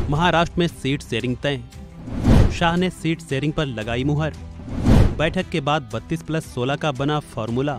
महाराष्ट्र में seat sharing तय, शाह ने सीट शेयरिंग पर लगाई मुहर। बैठक के बाद 32+16 का बना फॉर्मूला।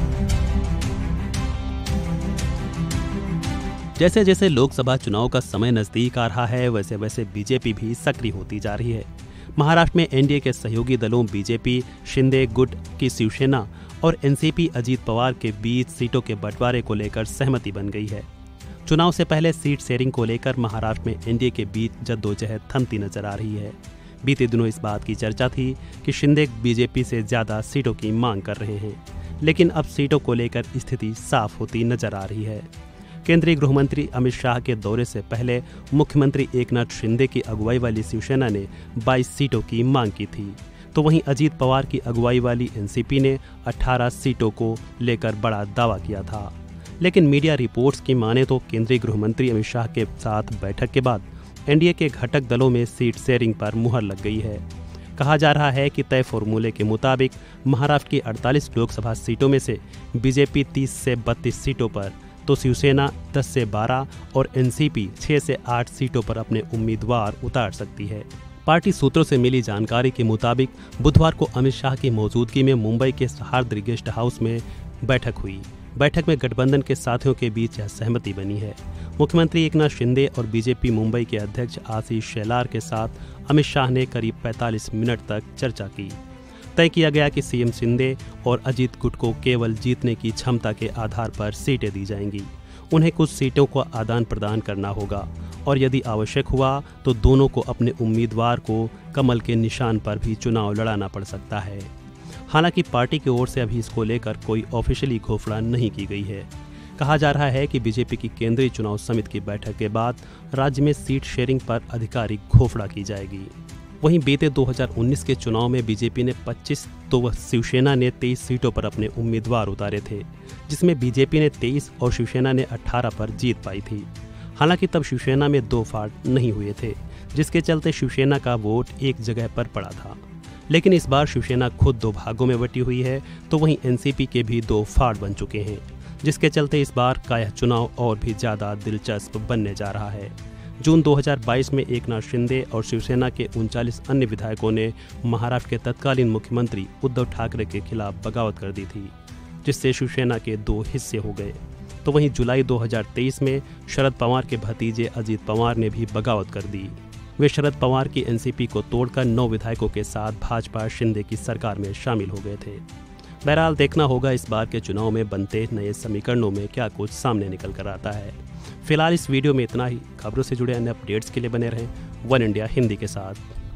जैसे जैसे लोकसभा चुनाव का समय नजदीक आ रहा है, वैसे वैसे बीजेपी भी सक्रिय होती जा रही है। महाराष्ट्र में एनडीए के सहयोगी दलों बीजेपी, शिंदे गुट की शिवसेना और एनसीपी अजीत पवार के बीच सीटों के बंटवारे को लेकर सहमति बन गई है। चुनाव से पहले सीट शेयरिंग को लेकर महाराष्ट्र में एनडीए के बीच जद्दोजहद थमती नजर आ रही है। बीते दिनों इस बात की चर्चा थी कि शिंदे बीजेपी से ज्यादा सीटों की मांग कर रहे हैं, लेकिन अब सीटों को लेकर स्थिति साफ होती नजर आ रही है। केंद्रीय गृह मंत्री अमित शाह के दौरे से पहले मुख्यमंत्री एकनाथ शिंदे की अगुवाई वाली शिवसेना ने 22 सीटों की मांग की थी, तो वहीं अजीत पवार की अगुवाई वाली एनसीपी ने 18 सीटों को लेकर बड़ा दावा किया था। लेकिन मीडिया रिपोर्ट्स की माने तो केंद्रीय गृह मंत्री अमित शाह के साथ बैठक के बाद एनडीए के घटक दलों में सीट शेयरिंग पर मुहर लग गई है। कहा जा रहा है कि तय फॉर्मूले के मुताबिक महाराष्ट्र की 48 लोकसभा सीटों में से बीजेपी 30 से 32 सीटों पर, तो शिवसेना 10 से 12 और एनसीपी 6 से 8 सीटों पर अपने उम्मीदवार उतार सकती है। पार्टी सूत्रों से मिली जानकारी के मुताबिक बुधवार को अमित शाह की मौजूदगी में मुंबई के सहारदरी गेस्ट हाउस में बैठक हुई। बैठक में गठबंधन के साथियों के बीच यह सहमति बनी है। मुख्यमंत्री एकनाथ शिंदे और बीजेपी मुंबई के अध्यक्ष आशीष शेलार के साथ अमित शाह ने करीब 45 मिनट तक चर्चा की। तय किया गया कि सीएम शिंदे और अजीत गुट को केवल जीतने की क्षमता के आधार पर सीटें दी जाएंगी। उन्हें कुछ सीटों को आदान प्रदान करना होगा और यदि आवश्यक हुआ तो दोनों को अपने उम्मीदवार को कमल के निशान पर भी चुनाव लड़ाना पड़ सकता है। हालांकि पार्टी की ओर से अभी इसको लेकर कोई ऑफिशियली घोषणा नहीं की गई है। कहा जा रहा है कि बीजेपी की केंद्रीय चुनाव समिति की बैठक के बाद राज्य में सीट शेयरिंग पर आधिकारिक घोषणा की जाएगी। वहीं बीते 2019 के चुनाव में बीजेपी ने 25 तो शिवसेना ने 23 सीटों पर अपने उम्मीदवार उतारे थे, जिसमें बीजेपी ने 23 और शिवसेना ने 18 पर जीत पाई थी। हालांकि तब शिवसेना में 2 फाड़ नहीं हुए थे, जिसके चलते शिवसेना का वोट एक जगह पर पड़ा था। लेकिन इस बार शिवसेना खुद 2 भागों में बटी हुई है, तो वहीं एनसीपी के भी 2 फाड़ बन चुके हैं, जिसके चलते इस बार का यह चुनाव और भी ज्यादा दिलचस्प बनने जा रहा है। जून 2022 में एकनाथ शिंदे और शिवसेना के 39 अन्य विधायकों ने महाराष्ट्र के तत्कालीन मुख्यमंत्री उद्धव ठाकरे के खिलाफ बगावत कर दी थी, जिससे शिवसेना के 2 हिस्से हो गए। तो वहीं जुलाई 2023 में शरद पवार के भतीजे अजीत पवार ने भी बगावत कर दी। वे शरद पवार की एनसीपी को तोड़कर 9 विधायकों के साथ भाजपा शिंदे की सरकार में शामिल हो गए थे। बहरहाल देखना होगा इस बार के चुनाव में बनते नए समीकरणों में क्या कुछ सामने निकल कर आता है। फिलहाल इस वीडियो में इतना ही। खबरों से जुड़े अन्य अपडेट्स के लिए बने रहें वन इंडिया हिंदी के साथ।